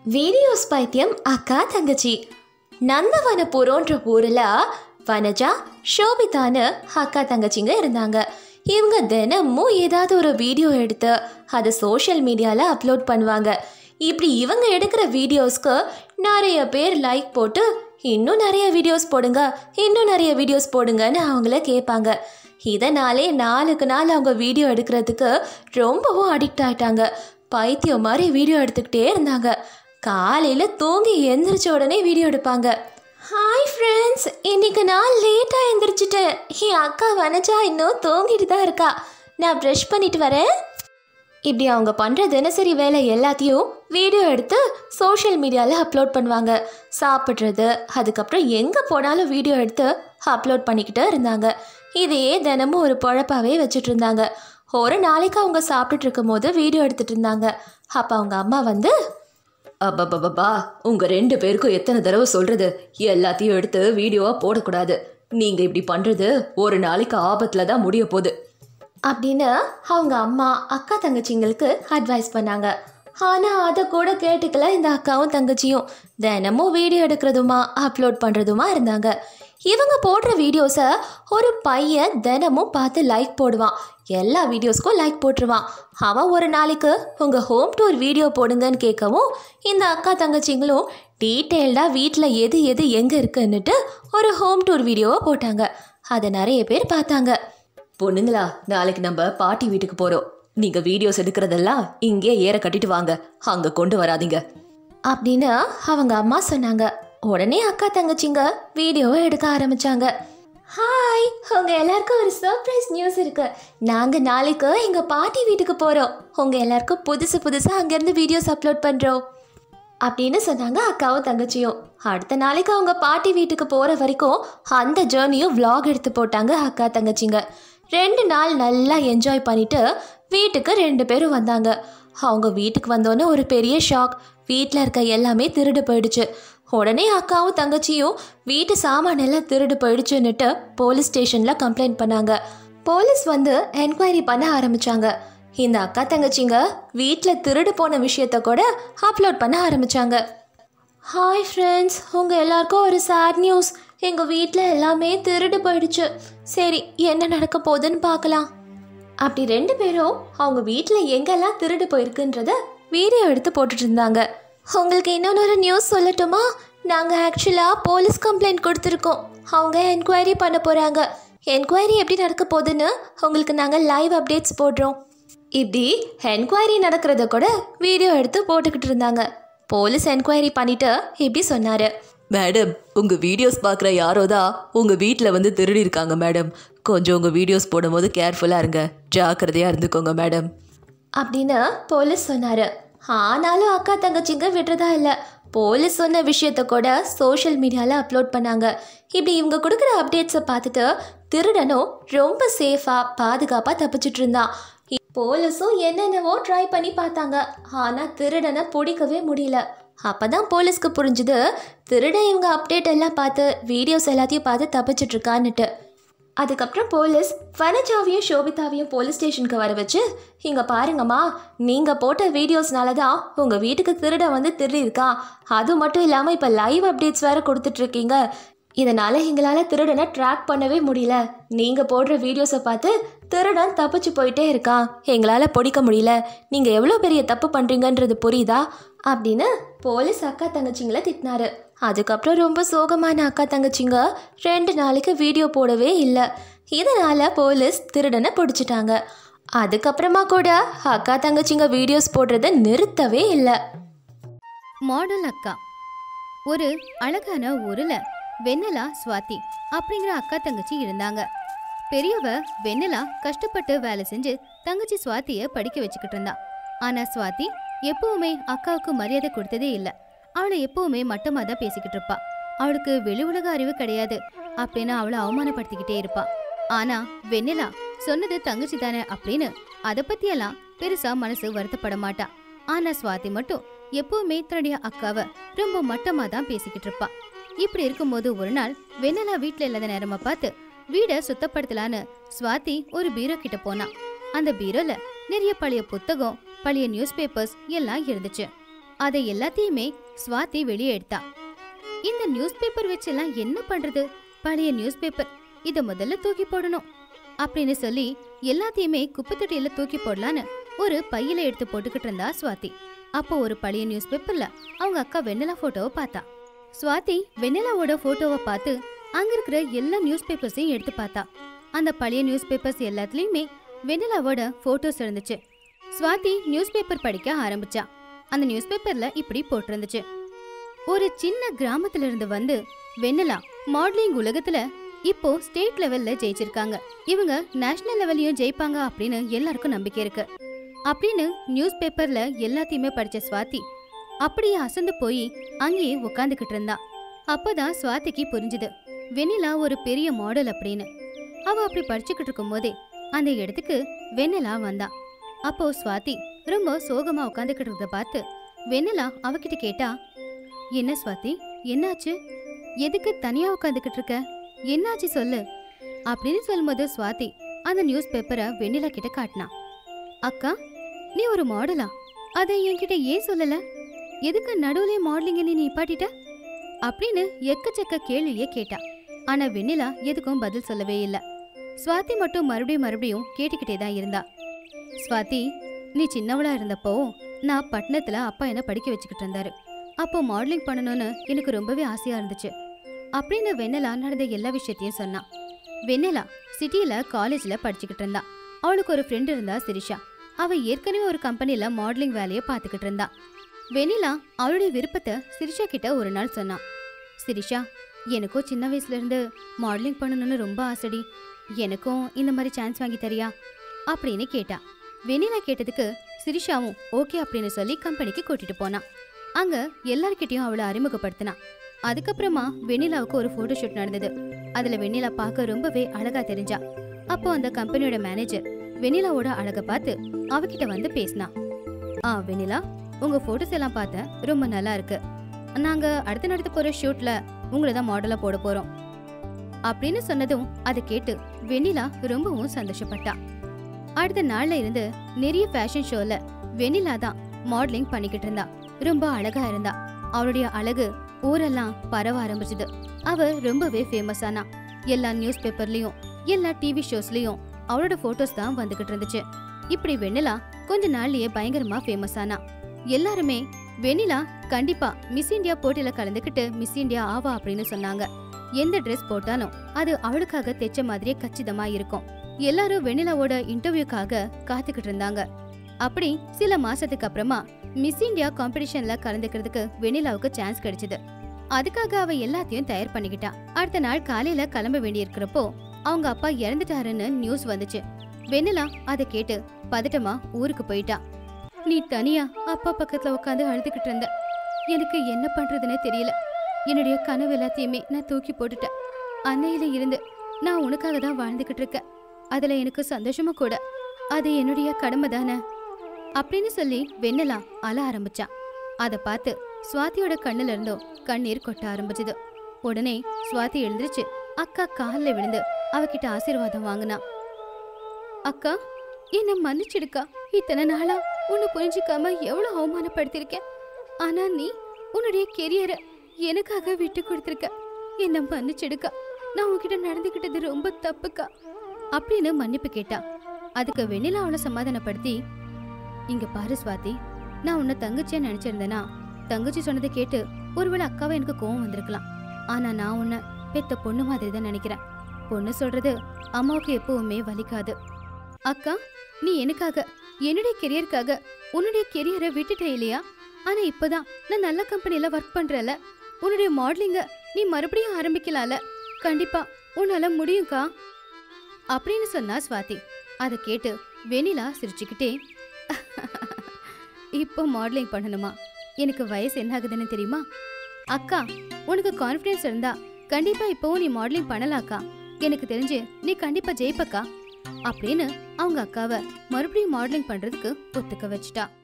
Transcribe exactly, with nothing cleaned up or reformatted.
Videos பைத்தியம் அக்கா தங்கச்சி. நந்தவனபுரம்ன்ற ஊரில் வனஜா ஷோபிதான்னு அக்கா தங்கச்சிங்க இருந்தாங்க. இவங்க தினமும் ஏதாவது ஒரு வீடியோ எடுத்து அதை சோஷியல் மீடியாவில் அப்லோட் பண்ணுவாங்க. இப்படி இவங்க எடுக்கிற வீடியோஸ்க்கு நிறைய பேர் லைக் போட்டு இன்னும் நிறைய வீடியோஸ் போடுங்க இன்னும் நிறைய வீடியோஸ் போடுங்கன்னு அவங்கள கேட்பாங்க. இதனாலே நாளுக்கு நாள் அவங்க வீடியோ எடுக்கிறதுக்கு ரொம்பவும் அடிக்ட் ஆகிட்டாங்க. பைத்தியம் மாதிரி வீடியோ எடுத்துக்கிட்டே இருந்தாங்க. காலையில் தூங்கி எந்திரிச்ச உடனே வீடியோ எடுப்பாங்க. ஹாய் ஃப்ரெண்ட்ஸ், இன்னைக்கு நான் லேட்டாக எழுந்திரிச்சிட்டேன். என் அக்கா வனஜா இன்னும் தூங்கிட்டு தான் இருக்கா. நான் ப்ரஷ் பண்ணிட்டு வரேன். இப்படி அவங்க பண்ணுற தினசரி வேலை எல்லாத்தையும் வீடியோ எடுத்து சோஷியல் மீடியாவில் அப்லோட் பண்ணுவாங்க. சாப்பிட்றது, அதுக்கப்புறம் எங்கே போனாலும் வீடியோ எடுத்து அப்லோட் பண்ணிக்கிட்டு இருந்தாங்க. இதையே தினமும் ஒரு பொழப்பாகவே வச்சுட்டு இருந்தாங்க. ஒரு நாளைக்கு அவங்க சாப்பிட்டுட்டு இருக்கும் போது வீடியோ எடுத்துகிட்டு இருந்தாங்க. அப்போ அவங்க அம்மா வந்து, அப்பப்பப்பா, உங்கள் ரெண்டு பேருக்கும் எத்தனை தடவை சொல்கிறது, எல்லாத்தையும் எடுத்து வீடியோவாக போடக்கூடாது. நீங்கள் இப்படி பண்ணுறது ஒரு நாளைக்கு ஆபத்தில் தான் முடிய போகுது அப்படின்னு அவங்க அம்மா அக்கா தங்கச்சிங்களுக்கு அட்வைஸ் பண்ணாங்க. ஆனால் அதை கூட கேட்டுக்கல இந்த அக்காவும் தங்கச்சியும். தினமும் வீடியோ எடுக்கிறதுமா அப்லோட் பண்ணுறதுமா இருந்தாங்க. இவங்க போடுற வீடியோஸை ஒரு பையன் தினமும் பார்த்து லைக் போடுவான். எல்லா வீடியோஸ்க்கும் லைக் போட்டுருவான். அவன் ஒரு நாளைக்கு உங்கள் ஹோம் டூர் வீடியோ போடுங்கன்னு கேட்கவும் இந்த அக்கா தங்கச்சிங்களும் டீட்டெயில்டாக வீட்டில் எது எது எங்கே இருக்குன்னுட்டு ஒரு ஹோம் டூர் வீடியோவை போட்டாங்க. அதை நிறைய பேர் பார்த்தாங்க. பொண்ணுங்களா, நாளைக்கு நம்ம பாட்டி வீட்டுக்கு போகிறோம். நீங்கள் வீடியோஸ் எடுக்கிறதெல்லாம் இங்கே ஏற கட்டிட்டு வாங்க, அங்கே கொண்டு வராதிங்க அப்படின்னு அவங்க அம்மா சொன்னாங்க. உடனே அக்கா தங்கச்சிங்க வீடியோவை எடுக்க ஆரம்பிச்சாங்க. ஹாய், உங்க எல்லாருக்கும் ஒரு சர்ப்ரைஸ் நியூஸ் இருக்கு. நாங்க நாளைக்கு எங்க பாட்டி வீட்டுக்கு போறோம். உங்க எல்லாருக்கும் புதுசு புதுசா அங்கிருந்து வீடியோஸ் அப்லோட் பண்றோம் அப்படின்னு சொன்னாங்க அக்காவும் தங்கச்சியும். அடுத்த நாளைக்கு அவங்க பாட்டி வீட்டுக்கு போற வரைக்கும் அந்த ஜேர்னியும் விளாக் எடுத்து போட்டாங்க அக்கா தங்கச்சிங்க. ரெண்டு நாள் நல்லா என்ஜாய் பண்ணிட்டு வீட்டுக்கு ரெண்டு பேரும் வந்தாங்க. அவங்க வீட்டுக்கு வந்தோன்னே ஒரு பெரிய ஷாக். வீட்டில் இருக்க எல்லாமே திருடு போயிடுச்சு. உடனே அக்காவும் தங்கச்சியும் வீட்டு சாமான் எல்லாம் திருடு போயிடுச்சுன்னுட்டு போலீஸ் ஸ்டேஷனில் கம்ப்ளைண்ட் பண்ணாங்க. போலீஸ் வந்து என்கொயரி பண்ண ஆரம்பித்தாங்க. இந்த அக்கா தங்கச்சிங்க வீட்டில் திருடு போன விஷயத்த கூட அப்லோட் பண்ண ஆரம்பித்தாங்க. ஹாய் ஃப்ரெண்ட்ஸ், உங்கள் எல்லாருக்கும் ஒரு சேட் நியூஸ். எங்கள் வீட்டில் எல்லாமே திருடு போயிடுச்சு. சரி, என்ன நடக்க போகுதுன்னு பார்க்கலாம். அப்படி ரெண்டு பேரும் அவங்க வீட்டில் எங்கெல்லாம் திருடு போயிருக்குன்றத வீடியோ எடுத்து போட்டுட்டு இருந்தாங்க. உங்களுக்கு இன்னொன்று நியூஸ் சொல்லட்டுமா? நாங்கள் ஆக்சுவலாக போலீஸ் கம்ப்ளைண்ட் கொடுத்துருக்கோம். அவங்க என்கொயரி பண்ண போகிறாங்க. என்கொயரி எப்படி நடக்க போகுதுன்னு உங்களுக்கு நாங்கள் லைவ் அப்டேட்ஸ் போடுறோம். இப்படி என்கொயரி நடக்கிறத கூட வீடியோ எடுத்து போட்டுக்கிட்டு இருந்தாங்க. போலீஸ் என்கொயரி பண்ணிவிட்டு இப்படி சொன்னார். மேடம், உங்கள் வீடியோஸ் பார்க்குற யாரோ தான் உங்கள் வீட்டில் வந்து திருடி இருக்காங்க மேடம். கொஞ்சம் உங்கள் வீடியோஸ் போடும்போது கேர்ஃபுல்லாக இருங்க, ஜாக்கிரதையாக இருந்துக்கோங்க மேடம் அப்படின்னு போலீஸ் சொன்னார். ஆனாலும் அக்கா தங்கச்சிங்க விடுறதா இல்லை. போலீஸ் சொன்ன விஷயத்த கூட சோஷியல் மீடியாவில் அப்லோட் பண்ணாங்க. இப்படி இவங்க கொடுக்குற அப்டேட்ஸை பார்த்துட்டு திருடனும் ரொம்ப சேஃபாக பாதுகாப்பாக தப்பிச்சிட்டு இருந்தான். போலீஸும் என்னென்னவோ ட்ரை பண்ணி பார்த்தாங்க. ஆனால் திருடனை பிடிக்கவே முடியல. அப்போ தான் போலீஸ்க்கு புரிஞ்சுது திருடன் இவங்க அப்டேட் எல்லாம் பார்த்து வீடியோஸ் எல்லாத்தையும் பார்த்து தப்பிச்சிட்டு இருக்கான்னுட்டு. அதுக்கப்புறம் போலீஸ் வனஜாவையும் ஷோபிதாவையும் போலீஸ் ஸ்டேஷனுக்கு வர வச்சு, இங்கே பாருங்கம்மா, நீங்கள் போட்ட வீடியோஸ்னால தான் உங்கள் வீட்டுக்கு திருட வந்து திருடிருக்கா. அது மட்டும் இல்லாமல் இப்போ லைவ் அப்டேட்ஸ் வேறு கொடுத்துட்ருக்கீங்க. இதனால் எங்களால் திருடனை ட்ராக் பண்ணவே முடியல. நீங்கள் போடுற வீடியோஸை பார்த்து திருடன் தப்பிச்சு போயிட்டே இருக்கான். எங்களால் பிடிக்க முடியல. நீங்கள் எவ்வளோ பெரிய தப்பு பண்ணுறீங்கன்றது புரியுதா அப்படின்னு போலீஸ் அக்கா தங்கச்சிங்களை திட்டினாரு. அதுக்கப்புறம் ரொம்ப சோகமான அக்கா தங்கச்சிங்க ரெண்டு நாளைக்கு வீடியோ போடவே இல்லை. இதனால் போலீஸ் திருடனை பிடிச்சிட்டாங்க. அதுக்கப்புறமா கூட அக்கா தங்கச்சிங்க வீடியோஸ் போடுறத நிறுத்தவே இல்லை. மாடல் அக்கா. ஒரு அழகான ஊரில் வெண்ணிலா, சுவாதி அப்படிங்கிற அக்கா தங்கச்சி இருந்தாங்க. பெரியவ வெண்ணிலா கஷ்டப்பட்டு வேலை செஞ்சு தங்கச்சி சுவாத்திய படிக்க வச்சுக்கிட்டு இருந்தா. ஆனா சுவாதி எப்பவுமே அக்காவுக்கு மரியாதை கொடுத்ததே இல்லை. அவளை எப்பவுமே மட்டமாக தான் பேசிக்கிட்டு இருப்பா. அவளுக்கு வெளி உலக அறிவு கிடையாது அப்படின்னு அவளை அவமானப்படுத்திக்கிட்டே இருப்பா. ஆனா வெண்ணிலா சொன்னது தங்கச்சி தானே அப்படின்னு அதை பத்தியெல்லாம் பெருசா மனசு வருத்தப்பட மாட்டா. ஆனா சுவாதி மட்டும் எப்பவுமே தன்னுடைய அக்காவை ரொம்ப மட்டமா தான் பேசிக்கிட்டு இருப்பா. இப்படி இருக்கும்போது ஒரு நாள் வெண்ணிலா வீட்டுல இல்லாத நேரமா பார்த்து வீடை சுத்தப்படுத்தலான்னு சுவாதி ஒரு பீரோ கிட்ட போனா. அந்த பீரோல நிறைய பழைய புத்தகம், பழைய நியூஸ் பேப்பர்ஸ் எல்லாம் இருந்துச்சு. அதை எல்லாத்தையுமே ஸ்வாதி வெளியே எடுத்தா. இந்த நியூஸ் பேப்பர் வச்செல்லாம் என்ன பண்றது, பழைய நியூஸ் பேப்பர், இத முதல்ல தூக்கி போடணும் அப்படின்னு சொல்லி எல்லாத்தையுமே குப்பை தொட்டியில தூக்கி போடலான்னு ஒரு பையில எடுத்து போட்டுக்கிட்டு இருந்தா ஸ்வாதி. அப்போ ஒரு பழைய நியூஸ் பேப்பர்ல அவங்க அக்கா வெண்ணிலா போட்டோவை பார்த்தா. ஸ்வாதி வெண்ணிலாவோட போட்டோவை பார்த்து அங்க இருக்கிற எல்லா நியூஸ் பேப்பர்ஸையும் எடுத்து பார்த்தா. அந்த பழைய நியூஸ் பேப்பர்ஸ் எல்லாத்துலயுமே வெண்ணிலாவோட போட்டோஸ் இருந்துச்சு. ஸ்வாதி நியூஸ் பேப்பர் படிக்க ஆரம்பிச்சா. அந்த நியூஸ் பேப்பர்ல இப்படி போட்டிருந்துச்சு: ஒரு சின்ன கிராமத்துல இருந்து வந்து வெண்ணிலா மாடலிங் உலகத்துல இப்போ ஸ்டேட் லெவல்ல ஜெயிச்சிருக்காங்க. இவங்க நேஷனல் லெவல்லையும் ஜெயிப்பாங்க அப்படின்னு எல்லாருக்கும் நம்பிக்கை இருக்கு அப்படின்னு நியூஸ் பேப்பர்ல எல்லாத்தையுமே படிச்ச ஸ்வாதி அப்படியே அசந்து போய் அங்கேயே உட்காந்துக்கிட்டு இருந்தா. அப்பதான் ஸ்வாதிக்கு புரிஞ்சுது வெண்ணிலா ஒரு பெரிய மாடல் அப்படின்னு. அவ அப்படி படிச்சுக்கிட்டு இருக்கும் போதே அந்த இடத்துக்கு வெண்ணிலா வந்தா. அப்போ ஸ்வாதி ரொம்ப சோகமா உட்காந்துக்கிட்டு இருந்த பார்த்து வெண்ணிலா அவகிட்ட கேட்டா, என்ன ஸ்வாதி, என்னாச்சு? எதுக்கு தனியா உட்காந்துக்கிட்டு இருக்க? என்னாச்சு சொல்லு அப்படின்னு சொல்லும்போது ஸ்வாதி அந்த நியூஸ் பேப்பரை வெண்ணிலா கிட்ட காட்டினா. அக்கா, நீ ஒரு மாடலா? அதை என்கிட்ட ஏன் சொல்லல? எதுக்கு நடுவுலயே மாடலிங்க நீ நிப்பாட்டிட்ட அப்படின்னு எக்கச்சக்க கேள்வியே கேட்டா. ஆனா வெண்ணிலா எதுக்கும் பதில் சொல்லவே இல்ல. ஸ்வாதி மட்டும் மறுபடியும் மறுபடியும் கேட்டுக்கிட்டே தான் இருந்தா. ஸ்வாதி, நீ சின்னவளா இருந்தப்போ நான் பட்டணத்துல அப்பா என்ன படிக்க வச்சுக்கிட்டு இருந்தாரு. அப்போ மாடலிங் பண்ணணும்னு எனக்கு ரொம்பவே ஆசையா இருந்துச்சு அப்படின்னு வெண்ணிலா நடந்த எல்லா விஷயத்தையும் சொன்னா. வெண்ணிலா சிட்டியில காலேஜ்ல படிச்சுக்கிட்டு இருந்தா. அவளுக்கு ஒரு ஃப்ரெண்ட் இருந்தா, சிரிஷா. அவ ஏற்கனவே ஒரு கம்பெனில மாடலிங் வேலையை பார்த்துக்கிட்டு இருந்தா. வெண்ணிலா அவளுடைய விருப்பத்தை சிரிஷா கிட்ட ஒரு நாள் சொன்னா. சிரிஷா, எனக்கும் சின்ன வயசுல இருந்து மாடலிங் பண்ணணும்னு ரொம்ப ஆசைடி. எனக்கும் இந்த மாதிரி சான்ஸ் வாங்கி தரியா அப்படின்னு கேட்டா. வெண்ணிலா கேட்டதுக்கு சிரிஷாவும் ஓகே அப்படின்னு சொல்லி கம்பெனிக்கு கூட்டிட்டு போனா. அங்க எல்லார்கிட்டயும் அவளை அறிமுகப்படுத்தினா. அதுக்கப்புறமா வெண்ணிலாவுக்கு ஒரு போட்டோ ஷூட் நடந்தது. அதுல வெண்ணிலா பார்க்க ரொம்பவே அழகா தெரிஞ்சா. அப்போ அந்த கம்பெனியோட மேனேஜர் வெண்ணிலாவோட அழக பார்த்து அவகிட்ட வந்து பேசினா. ஆ வெண்ணிலா, உங்க போட்டோஸ் எல்லாம் பார்த்தேன், ரொம்ப நல்லா இருக்கு. நாங்க அடுத்து நடத்த போற ஷூட்ல உங்களை தான் மாடலா போட போறோம் அப்படின்னு சொன்னதும் அதை கேட்டு வெண்ணிலா ரொம்பவும் சந்தோஷப்பட்டா. அடுத்த நாள்ல இருந்து நிறைய ஃபேஷன் ஷோல வெண்ணிலா தான் மாடலிங் பண்ணிக்கிட்டு இருந்தா. ரொம்ப அழகா இருந்தா. அவளுடைய அழகு ஊரெல்லாம் பரவ ஆரம்பிச்சது. அவ ரொம்பவே ஃபேமஸ் ஆனா. எல்லா நியூஸ் பேப்பர்லயும் எல்லா டிவி ஷோஸ்லயும் அவளோட போட்டோஸ் தான் வந்துகிட்டு இருந்துச்சு. இப்படி வெண்ணிலா கொஞ்ச நாள்லயே பயங்கரமா ஃபேமஸ் ஆனா. எல்லாருமே வெண்ணிலா கண்டிப்பா மிஸ் இந்தியா போட்டியில கலந்துக்கிட்டு மிஸ் இந்தியா ஆவா அப்படின்னு சொன்னாங்க. எந்த ட்ரெஸ் போட்டாலும் அது அவளுக்காக தைச்ச மாதிரியே கச்சிதமா இருக்கும். எல்லாரும் வெண்ணிலாவோட இன்டர்வியூக்காக காத்துக்கிட்டு இருந்தாங்க. அப்படி சில மாசத்துக்கு அப்புறமா மிஸ் இந்தியா காம்படிஷன்ல கலந்துக்கிறதுக்கு வெண்ணிலாவுக்கு சான்ஸ் கிடைச்சது. அதுக்காக அவ எல்லாத்தையும் தயார் பண்ணிக்கிட்டா. அடுத்த நாள் காலையில கிளம்ப வேண்டி இருக்கிறப்போ அவங்க அப்பா இறந்துட்டாருன்னு நியூஸ் வந்துச்சு. வெண்ணிலா அதை கேட்டு பதட்டமா ஊருக்கு போயிட்டா. நீ தனியா அப்பா பக்கத்துல உட்காந்து அழுதுகிட்டு இருந்த. எனக்கு என்ன பண்றதுன்னு தெரியல. என்னுடைய கனவு எல்லாத்தையுமே நான் தூக்கி போட்டுட்டேன். அன்னையில இருந்து நான் உனக்காக தான் வாழ்ந்துகிட்டு இருக்கேன். அதுல எனக்கு சந்தோஷமா கூட. அது என்னுடைய கடமை தானே அப்படின்னு சொல்லி வெண்ணிலா அழ ஆரம்பிச்சா. அதை பார்த்து ஸ்வாதியோட கண்ணுல இருந்தோ கண்ணீர் கொட்ட ஆரம்பிச்சது. உடனே ஸ்வாதி எழுந்திருச்சு அக்கா காலில் விழுந்து அவகிட்ட ஆசீர்வாதம் வாங்கினா. அக்கா, என்ன மன்னிச்சிடுக்கா. இத்தனை நாளா உன்னை புரிஞ்சுக்காம எவ்வளவு அவமானப்படுத்திருக்கேன். ஆனா நீ உன்னுடைய கெரியரை எனக்காக விட்டு கொடுத்திருக்க. என்ன மன்னிச்சிடுக்கா. நான் உன்கிட்ட நடந்துகிட்டது ரொம்ப தப்புக்கா அப்படின்னு மன்னிப்பு கேட்டா. அதுக்கு வெண்ணிலா அவளை சமாதானப்படுத்தி, இங்க பாரு ஸ்வாதி, நான் உன்னை தங்கச்சியா நினைச்சிருந்தேனா தங்கச்சி சொன்னதை கேட்டு ஒருவேளை அக்காவை எனக்கு கோவம் வந்திருக்கலாம். ஆனா நான் உன்னை பெத்த பொண்ணு மாதிரி தான் நினைக்கிறேன். பொண்ணு சொல்றது அம்மாவுக்கு எப்பவுமே வலிக்காது. அக்கா, நீ எனக்காக என்னுடைய கெரியருக்காக உன்னுடைய கெரியரை விட்டுட்ட இல்லையா? ஆனா இப்பதான் நான் நல்ல கம்பெனில ஒர்க் பண்றல. உன்னுடைய மாடலிங்க நீ மறுபடியும் ஆரம்பிக்கலால. கண்டிப்பா உன்னால முடியும்க்கா அப்படின்னு சொன்னா ஸ்வாதி. அதை கேட்டு வெண்ணிலா சிரிச்சுக்கிட்டே, இப்போ மாடலிங் பண்ணணுமா? எனக்கு வயசு என்ன ஆகுதுன்னு தெரியுமா? அக்கா, உனக்கு கான்ஃபிடன்ஸ் இருந்தா கண்டிப்பா இப்போவும் நீ மாடலிங் பண்ணலாக்கா. எனக்கு தெரிஞ்சு நீ கண்டிப்பா ஜெயிப்பக்கா அப்படின்னு அவங்க அக்காவை மறுபடியும் மாடலிங் பண்றதுக்கு ஒத்துக்க வச்சுட்டா.